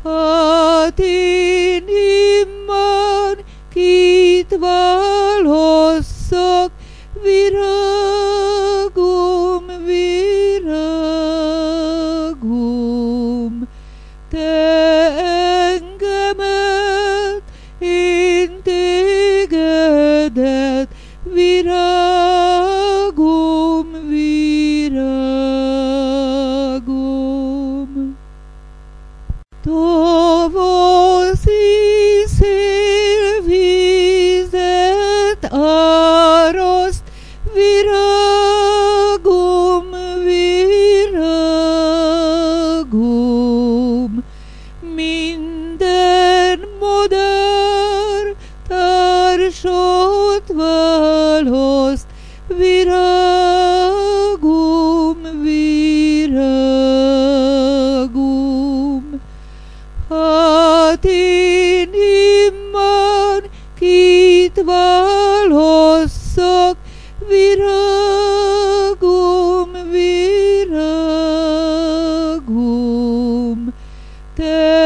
Hát én immád kit válasszak, virágom, virágom, te engemet, én tégedet, virágom, virágom. Tavaszi szél vizet áraszt, virágom, virágom, minden madár társat választ, virágom, virágom. Hát én immád kit válasszak, virágom, virágom, te